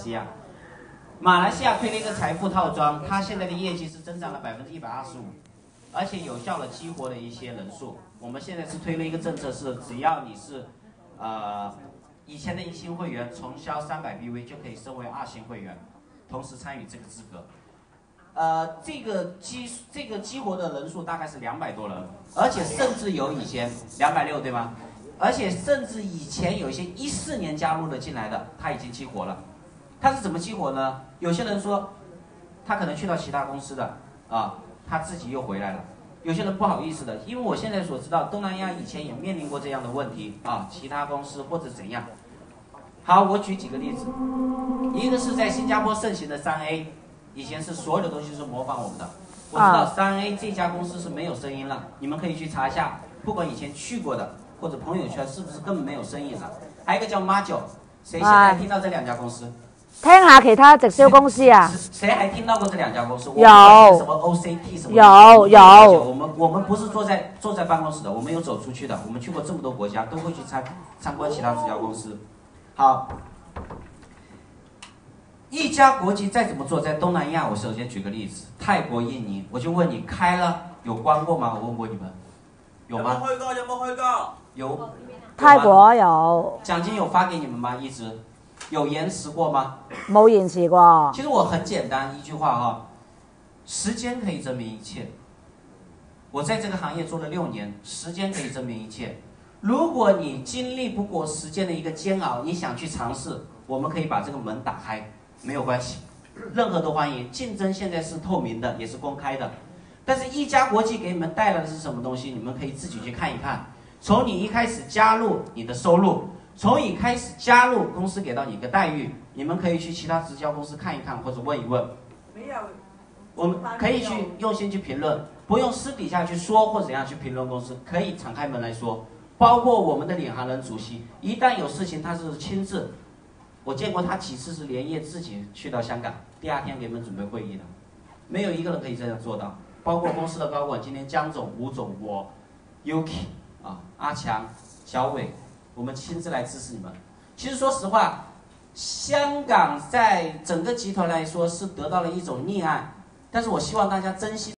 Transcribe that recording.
西亚。马来西亚推了一个财富套装，它现在的业绩是增长了125%，而且有效的激活了一些人数。我们现在是推了一个政策，是只要你是以前的1星会员，重销300 BV 就可以升为2星会员，同时参与这个资格。这个激活的人数大概是200多人，而且甚至有以前260对吗？而且甚至以前有一些14年加入了进来的，他已经激活了。他是怎么激活呢？有些人说，他可能去到其他公司的他自己又回来了。有些人不好意思的，因为我现在所知道，东南亚以前也面临过这样的问题其他公司或者怎样。好，我举几个例子，一个是在新加坡盛行的3A， 以前是所有的东西是模仿我们的。我知道3A 这家公司是没有声音了，你们可以去查一下，不管以前去过的或者朋友圈是不是根本没有声音了。还有一个叫马九，谁现在听到这2家公司？ 聽下其他直銷公司啊。 谁还听到过这2家公司？ 有什么 OCT 什么？ 有。 我们不是坐在办公室的，我们有走出去的。我们去过这么多国家，都会去参观其他直销公司。好，一家国际再怎么做，在东南亚，我首先举个例子，泰国、印尼，我就问你，开了有关过吗？我问过你们，有吗？ 有冇去過？ 有。 泰國有。 獎金有發給你們嗎？一直有延遲過嗎？ 冇延遲過。 其實我很簡單一句話時間可以證明一切。我在這個行業做了6年，時間可以證明一切。如果你經歷不過時間的一個煎熬，你想去嘗試，我們可以把這個門打開，沒有關係，任何都歡迎。競爭現在是透明的，也是公開的。但是一家國際給你們帶來的是什麼東西？你們可以自己去看一看。從你一開始加入你的收入，從你開始加入公司給到你一個待遇，你們可以去其他直銷公司看一看，或者問一問。沒有，我們可以去用心去評論，不用私底下去說或怎樣去評論公司，可以敞開門來說。包括我們的領航人主席，一旦有事情他是親自，我見過他幾次是連夜自己去到香港，第2天給你們準備會議的，沒有一個人可以這樣做到。包括公司的高管，今天江總、吳總、我、Yuki。阿強、小偉，我們親自來支持你們。其實說實話，香港在整個集團來說是得到了一種溺愛，但是我希望大家珍惜。